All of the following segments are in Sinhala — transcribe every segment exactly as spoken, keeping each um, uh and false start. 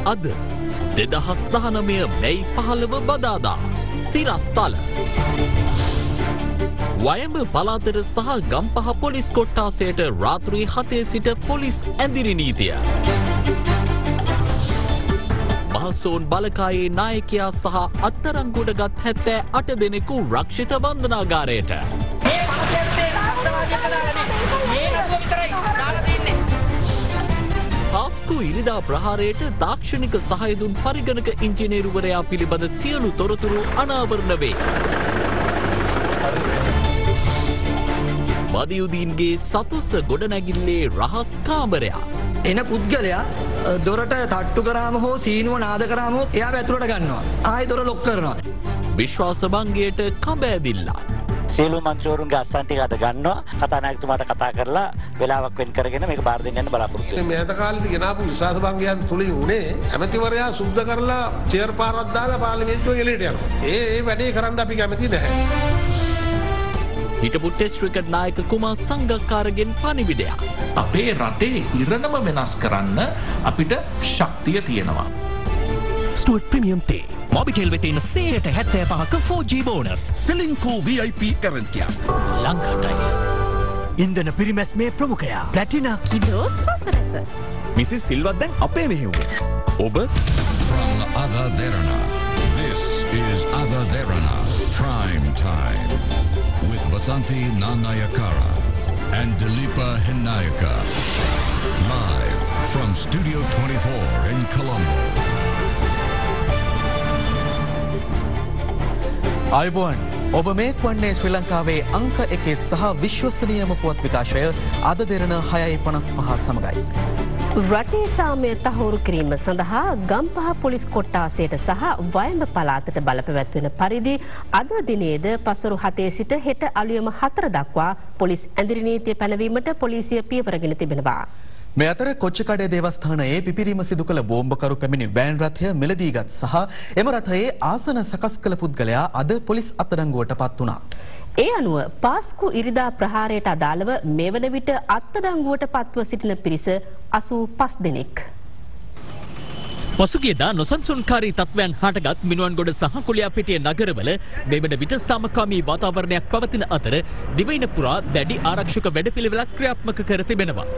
අද දෙදහස් දහනවය මැයි පහළව බදාදා සිරස්තල වයඹ පළාතට සහ ගම්පහ පොලිස් කොට්ටාසයට රාත්‍රී හතේ සිට පොලිස් ඇඳිරි නීතිය. මහසෝන් බලකායේ නායකයා සහ අත්අඩංගුවටගත් හැත්තෑ අට දෙනෙකු රක්ෂිත බන්ධනාගාරයට. පාස්කු ඉරිදා ප්‍රහාරයට තාක්ෂණික සහයදුන් පරිගණක ඉංජිනේරුවරයා පිළිබඳ සියලු තොරතුරු අනාවරණ වේ. මදියුදීන්ගේ සතුස්ස ගොඩනැගිල්ලේ රහස් කාමරයා. එන පුද්ගලයා දොරට තට්ටු කරාම හෝ සීනුව නාද කරාම හෝ එයා ඇතුළට ගන්නවා. ආයෙ දොර ලොක් කරනවා. විශ්වාස භංගයට කඹෑදිල්ලා. සියලු මන්ත්‍රීවරුන්ගේ අස්සන් ටික අද ගන්නවා. කතානායකතුමාට කතා කරලා වෙලාවක් වෙන් කරගෙන මේක බාර දෙන්න යන බලාපොරොත්තු වෙනවා. මේ මෑත කාලේදී ගෙනාපු විශ්වාස භංගයන් තුලින් උනේ ඇමතිවරයා සුද්ධ කරලා චෙයර් පාරක් දාලා පාර්ලිමේන්තුවෙන් එළියට යනවා. ඒ ඒ වැඩේ කරන්න අපි කැමති නැහැ. හිටපු ටෙස්ට් ක්‍රිකට් නායක කුමාර් සංගක්කාරගෙන් පණිවිඩයක්. අපේ රටේ ඉරණම වෙනස් කරන්න අපිට ශක්තිය තියෙනවා. ස්ටුවර්ට් ප්‍රීමියම් තේ මොබිටෙල් වෙතින් සේයට හැත්තෑ පහක ෆෝර් ජී බෝනස්. සිලින්කෝ වී අයි පී ඇරන්ටියක්. ලංකා ටයිල්ස් ඉන්ධන පිරිමැස්මේ ප්‍රමුඛයා ප්ලැටිනා කිඩෝස් රසරස. මිසිස් සිල්වත් දැන් අපේ මෙහෙවුවේ. ඔබ From Ada Derana. This is Ada Derana Prime Time with Vasanthi Nanayakara and Dilipa Hinayaka. Live from Studio twenty-four in Colombo. ආයුබෝවන් ඔබ මේ වන්නේ ශ්‍රී ලංකාවේ අංක එකේ සහ විශ්වසනීයම පුවත් විකාශය අද දෙරණ හයයි පනස් පහ සමගයි. රටේ සාමය තහවුරු කිරීම සඳහා ගම්පහ පොලිස් කොට්ටාසයට සහ වයඹ පළාතට බලපැවැත්වෙන පරිදි අද දිනේද පසුරු හතේ සිට හෙට අලුයම හතර දක්වා පොලිස් ඇඳිරි නීතිය පැනවීමට පොලිසිය පියවරගෙන තිබෙනවා. මේ අතර කොච්චකඩේ දේවස්ථානයේ පිපිරීම සිදු කළ බෝම්බකරු පැමිණි වෑන් රථය මිලදීගත් සහ එම රථයේ ආසන සකස් කළ පුද්ගලයා අද පොලිස් අත්අඩංගුවට පත් වුණා. ඒ අනුව පාස්කු ඉරිදා ප්‍රහාරයට අදාළව මේ වන විට අත්අඩංගුවට පත්ව සිටින පිරිස අසූ පස් දෙනෙක්. පසුගියදා නොසන්සුන්කාරී තත්ත්වයන් හටගත් මිනුවන්ගොඩ සහ කුලියාපිටිය නගරවල මේ වන විට සාමකාමී වාතාවරණයක් පවතින අතර දිවයින පුරා දැඩි ආරක්ෂක වැඩපිළිවෙලක් ක්‍රියාත්මක කර තිබෙනවා.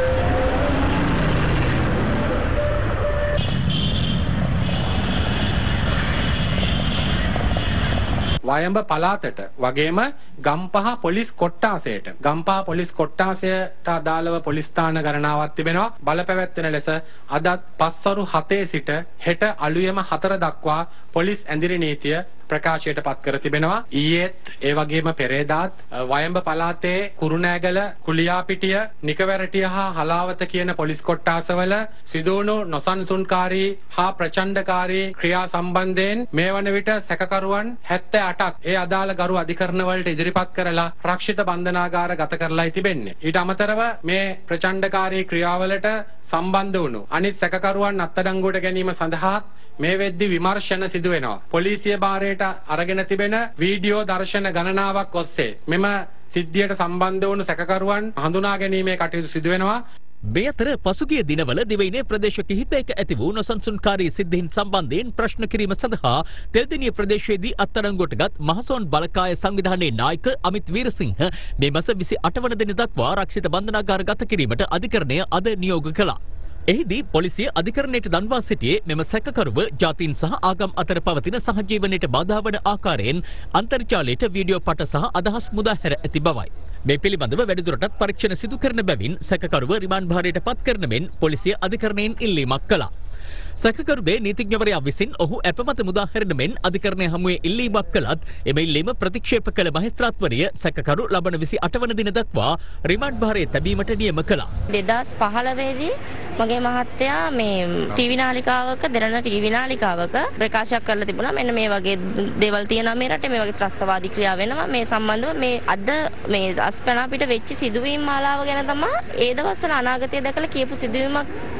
වයඹ පළාතට වගේම ගම්පහ පොලිස් කොට්ටාසයට ගම්පහ පොලිස් කොට්ටාසයට අදාළව පොලිස් ස්ථාන ගණනාවක් තිබෙනවා. බලපැවැත්වෙන ලෙස අදත් පස්වරු හතේ සිට හෙට අලුයම හතර දක්වා පොලිස් ඇඳිරි නීතිය ප්‍රකාශයට පත් කර තිබෙනවා. ඊයේත් ඒ වගේම පෙරේදාත් වයඹ පළාතේ කුරුණෑගල කුලියාපිටිය නිකවැරටිය හා හලාවත කියන පොලිස් කොට්ටාසවල සිදුවුණු නොසන්සුන්කාරී හා ප්‍රචණ්ඩකාරී ක්‍රියා සම්බන්ධයෙන් මේ වන විට සැකකරුවන් හැත්තෑ අටක් ඒ අදාළ ගරු අධිකරණ වලට ඉදිරිපත් කරලා රක්ෂිත බන්ධනාගාර ගත කරලායි තිබෙන්නේ. ඊට අමතරව මේ ප්‍රචණ්ඩකාරී ක්‍රියාවලට සම්බන්ධ වුණු අනිත් සැකකරුවන් අත්අඩංගුවට ගැනීම සඳහා මේ වෙද්දී විමර්ශන සිදු වෙනවා. පොලිසිය භාරයට අරගෙන තිබෙන වීඩියෝ දර්ශන ගණනාවක් ඔස්සේ මෙම සිද්ධියට සම්බන්ධ වුණු සැකකරුවන් හඳුනා ගැනීමේ කටයුතු සිදු වෙනවා. මේ අතර පසුගිය දිනවල දිවයිනේ ප්‍රදේශ කිහිපයක ඇති වූ නොසන්සුන්කාරී සිද්ධීන් සම්බන්ධයෙන් ප්‍රශ්න කිරීම සඳහා තෙල්දිනිය ප්‍රදේශයේදී අත්අඩංගුවටගත් මහසොන් බලකාය සංවිධානයේ නායක අමිත් වීරසිංහ මේ මාස විසි අට වන දින දක්වා රක්ෂිත බන්ධනාගාර ගත කිරීමට අධිකරණය අද නියෝග කළා. එහිදී පොලිසිය අධිකරණයට දන්වා සිටියේ මෙම සැකකරුව ජාතීන් සහ ආගම් අතර පවතින සහජීවනයට බාධා වන ආකාරයෙන් අන්තර්ජාලයට වීඩියෝ පට සහ අදහස් මුදාහැර ඇති බවයි. මේ පිළිබඳව වැඩිදුරටත් පරීක්ෂණ සිදු කරන බැවින් සැකකරුව රිමාන්ඩ් භාරයට පත් කරන මෙන් පොලිසිය අධිකරණයෙන් ඉල්ලීමක් කළා. සැකකරුවේ නීතිඥවරයා විසින් ඔහු අපමත මුදාහැරෙන මෙන් අධිකරණය හමුවේ ඉල්ලීමක් කළත් එම ඉල්ලීම ප්‍රතික්ෂේප කළ මහේස්ත්‍රාත්වරිය සැකකරු ලබන විසි අට වන දින දක්වා රිමාන්ඩ් භාරයේ තැබීමට නියම කළා. දෙදහස් පහළොවේදී මගේ මහත්තයා මේ ටීවී නාලිකාවක දෙරණ ටීවී නාලිකාවක ප්‍රකාශයක් කරලා තිබුණා මෙන්න මේ වගේ දේවල් තියෙනවා මේ රටේ මේ වගේ ත්‍රස්තවාදී ක්‍රියා වෙනවා මේ සම්බන්ධව මේ අද මේ අස්පනා පිට වෙච්ච සිදුවීම් මාලාව ගැන තමයි ඒ දවස්වල අනාගතය දැකලා කියපු සිදුවීමක්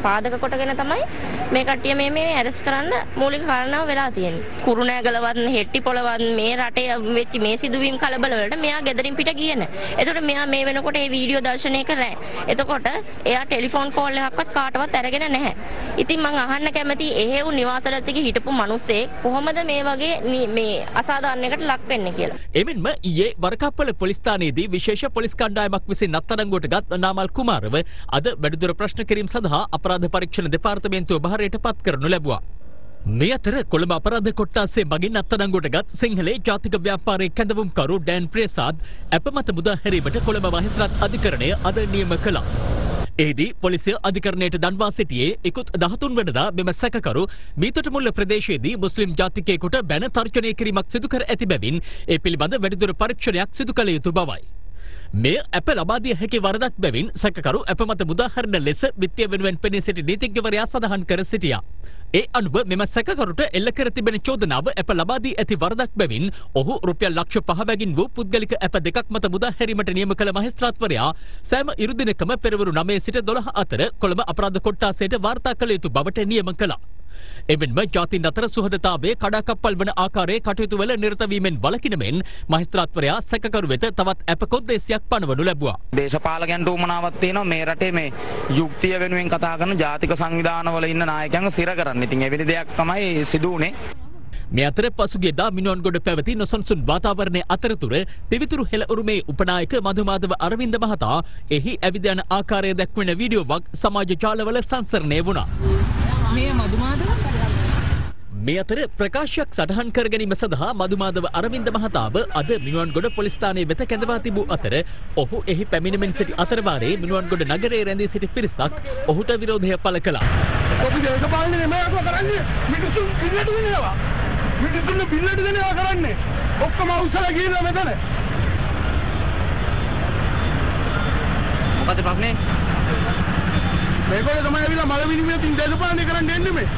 පාදක කොටගෙන තමයි මේ කට්ටිය මේ මේ ඇරස් කරන්න මූලික කාරණාව වෙලා තියෙන්නේ. කුරුණෑගලවත් හෙට්ටිපොළවත් මේ රටේ වෙච්ච මේ සිදුවීම් කලබල වලට මෙයා ගෙදරින් පිට ගියේ නැහැ. එතකොට මෙයා මේ වෙනකොට මේ වීඩියෝ දර්ශනය කරා. එතකොට එයා ටෙලිෆෝන් කෝල් එකක්වත් කාටවත් අරගෙන නැහැ. ඉතින් මම අහන්න කැමති එහෙව් නිවාසලසික හිටපු මිනිස්සෙක් කොහොමද මේ වගේ මේ අසාධාරණයකට ලක් වෙන්නේ කියලා. එමෙන්ම ඊයේ වරකප්පල පොලිස් ස්ථානයේදී විශේෂ පොලිස් කණ්ඩායමක් විසින් අත්අඩංගුවට ගත් නාමල් කුමාරව අද වැඩිදුර ප්‍රශ්න කිරීම සඳහා අපරාධ පරීක්ෂණ දෙපාර්තමේන්තුව බහරයට පත් කරනු ලැබුවා. මේ අතර කොළඹ අපරාධ කොට්ටාසේ මගින් අත්අඩංගුවට ගත් සිංහලේ ජාතික ව්‍යාපාරයේ කැඳවුම්කරු ඩෑන් ප්‍රේසාද් අපමත මුදා හැරීමට කොළඹ මහේස්ත්‍රාත් අධිකරණය අද නියම කළා. එහිදී පොලිසිය අධිකරණයට දන්වා සිටියේ ඉකුත් දහතුන් වනදා මෙම සැකකරු මීතොටමුල්ල ප්‍රදේශයේදී මුස්ලිම් ජාතිකයෙකුට බැන තර්ජනය කිරීමක් සිදු කර ඇති බැවින් ඒ පිළිබඳ වැඩිදුර පරීක්ෂණයක් සිදු කළ යුතු බවයි. මෙය අප ලබා දිය හැකි වරදක් බැවින් සැකකරු අප මත මුදාහරණ ලෙස විත්තිය වෙනුවෙන් පෙනී සිටි නීතිඥවරයා සඳහන් කර සිටියා. ඒ අනුව මෙම සැකකරුට එල්ල කර තිබෙන චෝදනාව අප ලබා දී ඇති වරදක් බැවින් ඔහු රුපියල් ලක්ෂ පහ බැගින් වූ පුද්ගලික අප දෙකක් මත මුදා හැරීමට නියම කළ මහේස්ත්‍රාත්වරයා සෑම ඉරු දිනකම පෙරවරු නවය සිට දොළහ අතර කොළඹ අපරාධ කොට්ටාසයට වාර්තා කළ යුතු බවට නියම කළා. එමෙන්ම ජාතීන් අතර සුහදතාවයේ කඩාකප්පල් වන ආකාරයේ කටයුතු වල නිරත වීමෙන් වළකින මෙන් මහේස්ත්‍රාත්වරයා සැකකරු වෙත තවත් අප කොද්දේසියක් පනවනු ලැබුවා. දේශපාලකයන්ට උමනාවක් තියෙනවා මේ රටේ මේ යුක්තිය වෙනුවෙන් කතා කරන ජාතික සංවිධානවල ඉන්න නායකයන්ව සිර කරන්න. ඉතින් එවැනි දෙයක් තමයි සිදු වුණේ. මේ අතර පසුගියදා මිනුවන්ගොඩ පැවති නොසන්සුන් වාතාවරණය අතරතුර පිවිතුරු හෙළ උරුමේ උපනායක මධුමාධව අරවින්ද මහතා එහි ඇවිද යන ආකාරය දැක්වෙන වීඩියෝවක් සමාජ ජාලවල සංසරණය වුණා. මේ මධුමාධව මේ අතර ප්‍රකාශයක් සටහන් කර ගැනීම සඳහා මධුමාධව අරවින්ද මහතාව අද මිනුවන්ගොඩ පොලිස් ස්ථානයේ වෙත කැඳවා තිබූ අතර ඔහු එහි පැමිණෙමින් සිටි අතරවාරයේ මිනුවන්ගොඩ නගරයේ රැඳී සිටි පිරිසක් ඔහුට විරෝධය පළ කළා. ඔබ දේශපාලනේ නෙමෙයිව කරන්නේ මිනිසුන් පිළිලට දෙනවා. මිනිසුන් පිළිලට දෙනවා කරන්නේ. ඔක්කොම අවසර ගිහලා මෙතන. මොකද ප්‍රශ්නේ? මේකෝනේ තමයි ඇවිල්ලා මල විනිමයකින් දේශපාලනය කරන්න එන්නේ මේ.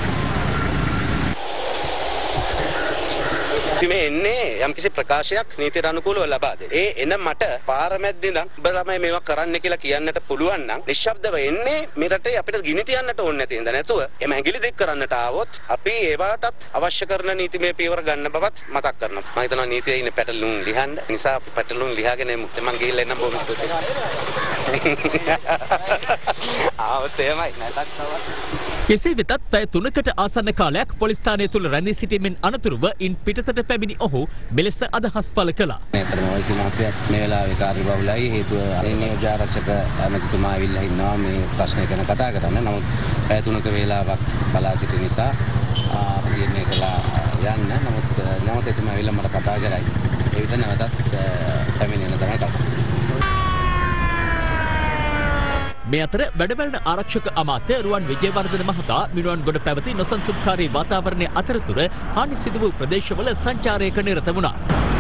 මේ එන්නේ යම්කිසි ප්‍රකාශයක් නීතියට අනුකූලව ලබා දෙන්න. ඒ එන මට පාරමැද්ද ඉඳන් ඔබ තමයි මේවා කරන්න කියලා කියන්නට පුළුවන් නම් නිශ්ශබ්දව එන්නේ මේ රටේ අපිට ගිනි තියන්නට ඕනේ නැති හින්දා නැතුව එම ඇඟිලි දික් කරන්නට ආවොත් අපි ඒවටත් අවශ්‍ය කරන නීතිමය පියවර ගන්න බවත් මතක් කරනවා. මම හිතනවා නීතියේ ඉන්න පැටලුම් ලියන්න. නිසා අපි පැටලුම් ලියාගෙන එමු. මම ගිහිල්ලා එන්නම් බොහොම ස්තුතියි. ආවත් එමය නැතත් තව කෙසේ වෙතත් පැය තුනකට ආසන්න කාලයක් පොලිස් ස්ථානය තුළ රැඳී සිටීමෙන් අනතුරුව ඉන් පිටතට පැමිණි ඔහු මෙලෙස අදහස් පළ කළා. මේතරම වයසින් අපිට මේ වෙලාවේ කාර්යබහුලයි හේතුව නියෝජ්‍ය ආරක්ෂක ඇමතිතුමා ඇවිල්ලා ඉන්නවා මේ ප්‍රශ්නය ගැන කතා කරන්න. නමුත් පැය තුනක වේලාවක් බලා සිටි නිසා අපි මේ කළා යන්න. නමුත් නැවත එතුමා ඇවිල්ලා මට කතා කරයි. ඒ විතර නැවතත් පැමිණෙන්න තමයි කතා. මේ අතර වැඩබලන ආරක්ෂක අමාත්‍ය රුවන් විජේවර්ධන මහතා මිනුවන්ගොඩ පැවති නොසන්සුන්කාරී වාතාවරණය අතරතුර හානි සිදු වූ ප්‍රදේශවල සංචාරයක නිරත වුණා.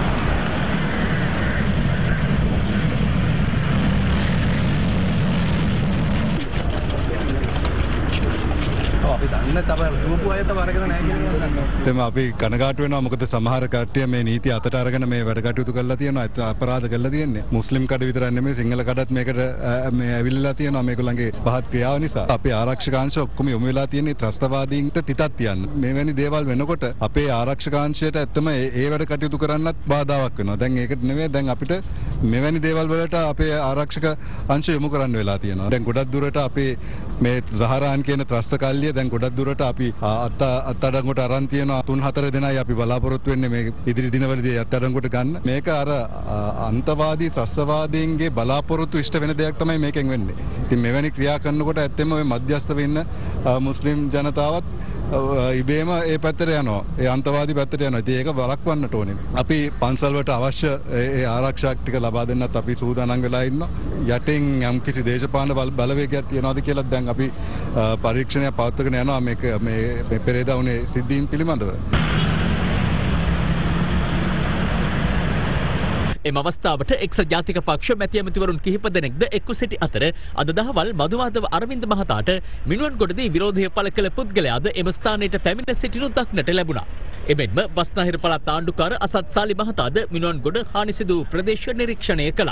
අපි දන්න තව රූපු අය තව අරගෙන නැහැ කියලා. එතෙම අපි කනගාටු වෙනවා මොකද සමහර කට්ටිය මේ නීති අතට අරගෙන මේ වැඩ කටයුතු කරලා තියෙනවා අපරාධ කරලා තියෙන්නේ. මුස්ලිම් කඩ විතරක් නෙමෙයි සිංහල කඩත් මේකට මේ ඇවිල්ලා තියෙනවා මේගොල්ලන්ගේ පහත් ක්‍රියාව නිසා. අපේ ආරක්ෂකාංශ ඔක්කොම යොමු වෙලා තියෙන්නේ ත්‍රස්තවාදීන්ට තිතක් තියන්න. මෙවැනි දේවල් වෙනකොට අපේ ආරක්ෂකාංශයට ඇත්තම ඒ වැඩ කටයුතු කරන්නත් බාධාවක් වෙනවා. දැන් ඒකට නෙමෙයි දැන් අපිට මෙවැනි දේවල් වලට අපේ ආරක්ෂක අංශ යොමු කරන්න වෙලා තියෙනවා. දැන් ගොඩක් දුරට අපේ මේ සහරාන් කියන ත්‍රස්ත කල්ලිය දැන් ගොඩක් දුරට අපි අත් අත්අඩංගුවට අරන් තියෙනවා. තුන් හතර දෙනයි අපි බලාපොරොත්තු වෙන්නේ මේ ඉදිරි දිනවලදී අත්අඩංගුවට ගන්න. මේක අර අන්තවාදී ත්‍රස්තවාදීන්ගේ බලාපොරොත්තු ඉෂ්ට වෙන දෙයක් තමයි මේකෙන් වෙන්නේ. ඉතින් මෙවැනි ක්‍රියා කරනකොට ඇත්තෙම මේ මධ්‍යස්ථව ඉන්න මුස්ලිම් ජනතාවත් ඉබේම ඒ පැත්තට යනවා. ඒ අන්තවාදී පැත්තට යනවා. ඉතින් ඒක වළක්වන්නට ඕනේ. අපි පන්සල් වලට අවශ්‍ය ඒ ආරක්ෂාවක් ටික ලබා දෙන්නත් අපි සූදානම් වෙලා ඉන්නවා. යටින් යම්කිසි දේශපාලන බලවේගයක් තියනවාද කියලා දැන් අපි පරීක්ෂණයක් පවත්වාගෙන යනවා මේක මේ පෙරේදා වුණේ සිද්ධීන් පිළිබඳව. එම අවස්ථාවට එක්සත් ජාතික පක්ෂ මැති ඇමතිවරුන් කිහිප දෙනෙක්ද එක්ව සිටි අතර අද දහවල් මධුමාධව අරවින්ද මහතාට මිනුවන්ගොඩදී විරෝධය පළ කළ පුද්ගලයාද එම ස්ථානයට පැමිණ සිටිනු දක්නට ලැබුණා. එමෙන්ම බස්නාහිර පළාත් ආණ්ඩුකාර අසත් සාලි මහතාද මිනුවන්ගොඩ හානි සිදු ප්‍රදේශ නිරීක්ෂණය කළා.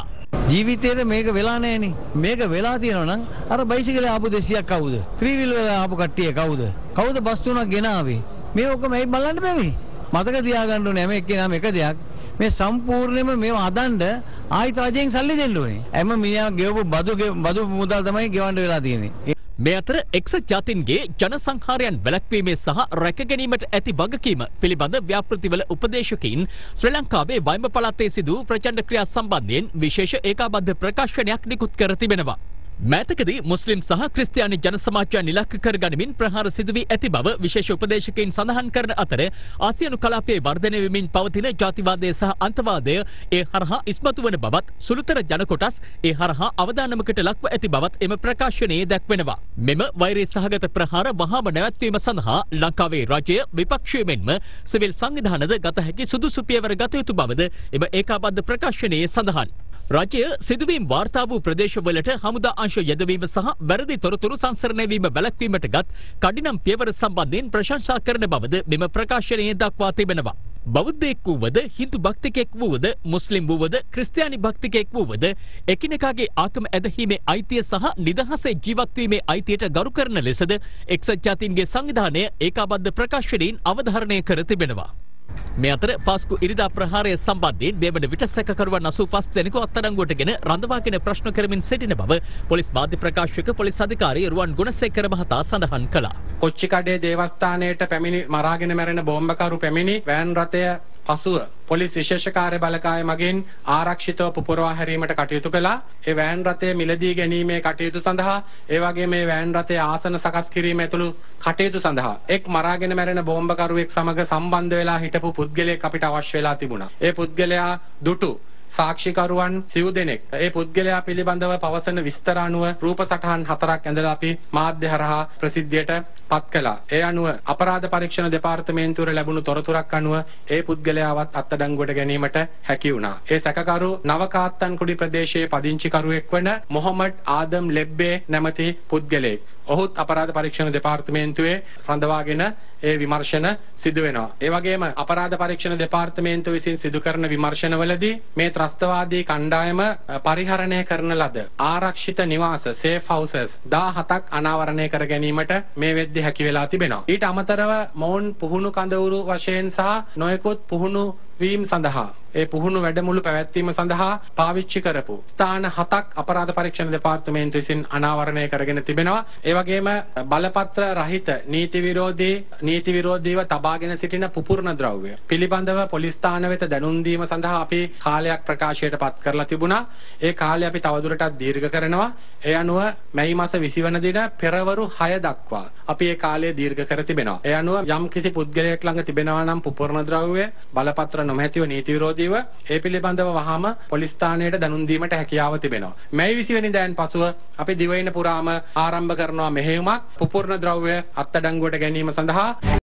ජීවිතේට මේක වෙලා නැහෙනේ. මේක වෙලා තියෙනවා නම් අර බයිසිකලේ ආපු දෙසියක් කවුද? ත්‍රිවිල් වල ආපු කට්ටිය කවුද? කවුද බස් තුනක් ගෙනාවේ? මේ ඔක්කොම ඇයි බලන්න බැරි? මතක තියාගන්න ඕනේ හැම එක්කෙනාම එක දෙයක්. මේ සම්පූර්ණයෙන්ම මේව අදන්න ආයිත් රජයෙන් සල්ලි දෙන්න ඕනේ. හැම මිනිහා ගෙවපු බදු බදු මුදල් තමයි ගෙවන්න වෙලා තියෙන්නේ. මේ අතර එක්සත් ජාතීන්ගේ ජනසංහාරයන් වැළැක්වීමේ සහ රැකගැනීමට ඇති වගකීම පිළිබඳ ව්‍යාපෘතිවල උපදේශකයින් ශ්‍රී ලංකාවේ වයිඹ පළාතේ සිදු ප්‍රචණ්ඩ ක්‍රියා සම්බන්ධයෙන් විශේෂ ඒකාබද්ධ ප්‍රකාශනයක් නිකුත් කර තිබෙනවා. මෑතකදී මුස්ලිම් සහ ක්‍රිස්තියානි ජන සමාජයන් ඉලක්ක කරගනිමින් ප්‍රහාර සිදු වී ඇති බව විශේෂ උපදේශකයින් සඳහන් කරන අතර ආසියානු කලාපයේ වර්ධනය වෙමින් පවතින ජාතිවාදය සහ අන්තවාදය ඒ හරහා ඉස්මතු වන බවත් සුළුතර ජන කොටස් ඒ හරහා අවදානමකට ලක්ව ඇති බවත් එම ප්‍රකාශනයේ දැක්වෙනවා. මෙම වෛරී සහගත ප්‍රහාර වහාම නැවැත්වීම සඳහා ලංකාවේ රජය විපක්ෂය මෙන්ම සිවිල් සංවිධානද ගත හැකි සුදුසු පියවර ගත යුතු බවද එම ඒකාබද්ධ ප්‍රකාශනයේ සඳහන්. රජය සිදුවීම් වාර්තා වූ ප්‍රදේශවලට හමුදා අංශ යෙදවීම සහ වැරදි තොරතුරු සංසරණය වීම වැළැක්වීමට ගත් කඩිනම් පියවර සම්බන්ධයෙන් ප්‍රශංසා කරන බවද මෙම ප්‍රකාශනයේ දක්වා තිබෙනවා. බෞද්ධයෙක් වූවද හින්දු භක්තිකයෙක් වූවද මුස්ලිම් වූවද ක්‍රිස්තියානි භක්තිකයෙක් වූවද එකිනෙකාගේ ආගම ඇදහීමේ අයිතිය සහ නිදහසේ ජීවත්වීමේ අයිතියට ගරු කරන ලෙසද එක්සත් ජාතීන්ගේ සංවිධානය ඒකාබද්ධ ප්‍රකාශනයෙන් අවධාරණය කර තිබෙනවා. මේ අතර පාස්කු ඉරිදා ප්‍රහාරය සම්බන්ධයෙන් මේ වන විට සැකකරුවන් අසූ පහ දෙනෙකු අත්අඩංගුවටගෙන රඳවාගෙන ප්‍රශ්න කරමින් සිටින බව පොලිස් මාධ්‍ය ප්‍රකාශක පොලිස් අධිකාරී රුවන් ගුණසේකර මහතා සඳහන් කළා. කොච්චිකඩේ දේවස්ථානයට පැමිණි මරාගෙන මැරෙන බෝම්බකරු පැමිණි වෑන් රථය පසුව පොලිස් විශේෂ කාර්ය බලකාය මගින් ආරක්ෂිතව පුපුරවා හැරීමට කටයුතු කළා. ඒ වෑන් රථය මිලදී ගැනීමේ කටයුතු සඳහා ඒ වගේ මේ වෑන් රථයේ ආසන සකස් කිරීම ඇතුළු කටයුතු සඳහා එක් මරාගෙන මැරෙන බෝම්බකරුවෙක් සමග සම්බන්ධ වෙලා හිටපු පුද්ගලයෙක් අපිට අවශ්‍ය වෙලා තිබුණා. ඒ පුද්ගලයා දුටු සාක්ෂිකරුවන් සිව් දෙනෙක්. ඒ පුද්ගලයා පිළිබඳව පවසන විස්තර අනුව රූප සටහන් හතරක් ඇඳලා අපි මාධ්‍ය හරහා ප්‍රසිද්ධියට පත් කළා. ඒ අනුව අපරාධ පරීක්ෂණ දෙපාර්තමේන්තුවේ ලැබුණු තොරතුරක් අනුව ඒ පුද්ගලයාවත් අත්අඩංගුවට ගැනීමට හැකි වුණා. ඒ සැකකරු නවකාත්තන්කුඩි ප්‍රදේශයේ පදිංචිකරුවෙක් වන මොහොමඩ් ආදම් ලෙබ්බේ නැමැති පුද්ගලයෙක්. ඔහුත් අපරාධ පරීක්ෂණ දෙපාර්තමේන්තුවේ රඳවාගෙන ඒ විමර්ශන සිදු වෙනවා. ඒ වගේම අපරාධ පරීක්ෂණ දෙපාර්තමේන්තුව විසින් සිදු කරන විමර්ශනවලදී මේ ත්‍රස්තවාදී කණ්ඩායම පරිහරණය කරන ලද ආරක්ෂිත නිවාස සේෆ් හවුසස් දහහතක් අනාවරණය කර ගැනීමට මේ වෙද්දී හැකි වෙලා තිබෙනවා. ඊට අමතරව මොවුන් පුහුණු කඳවුරු වශයෙන් සහ නොයෙකුත් පුහුණු වීම සඳහා ඒ පුහුණු වැඩමුළු පැවැත්වීම සඳහා පාවිච්චි කරපු ස්ථාන හතක් අපරාධ පරීක්ෂණ දෙපාර්තමේන්තුව විසින් අනාවරණය කරගෙන තිබෙනවා. ඒ වගේම බලපත්‍ර රහිත නීති විරෝධී නීති විරෝධීව තබාගෙන සිටින පුපුරන ද්‍රව්‍ය පිළිබඳව පොලිස් ස්ථාන වෙත දැනුම් දීම සඳහා අපි කාලයක් ප්‍රකාශයට පත් කරලා තිබුණා. ඒ කාලය අපි තවදුරටත් දීර්ඝ කරනවා. ඒ අනුව මැයි මාස විසි වන දින පෙරවරු හය දක්වා අපි ඒ කාලය දීර්ඝ කර තිබෙනවා. ඒ අනුව යම් කිසි පුද්ගලයෙක් ළඟ තිබෙනවා නම් පුපුරන ද්‍රව්‍ය බලපත්‍ර නොමැතිව නීති විරෝධීව ඒ පිළිබඳව වහාම පොලිස් ස්ථානයට දැනුම් දීමට හැකියාව තිබෙනවා. මැයි විසි වෙනිදාන් පසුව අපි දිවයින පුරාම ආරම්භ කරනවා මෙහෙයුමක් පුපුරන ද්‍රව්‍ය අත්අඩංගුවට ගැනීම සඳහා.